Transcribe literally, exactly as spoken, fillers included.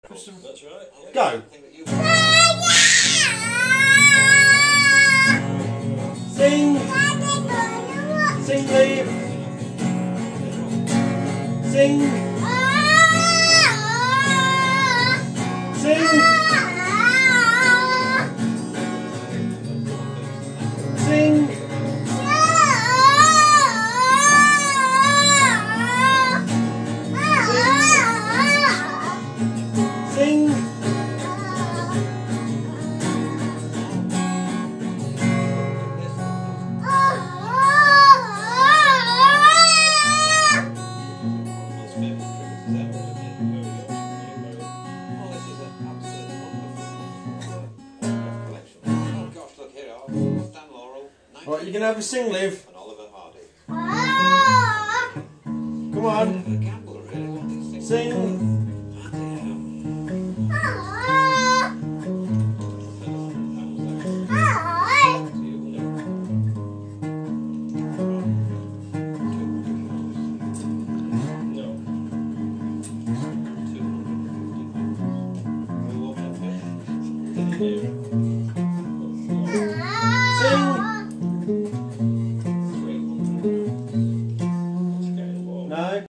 That's right. Yeah. Go. Sing. Sing, Liv. Sing. Sing. Sing. Sing. Right, you're going to have a sing, Liv. Come on. Sing. No.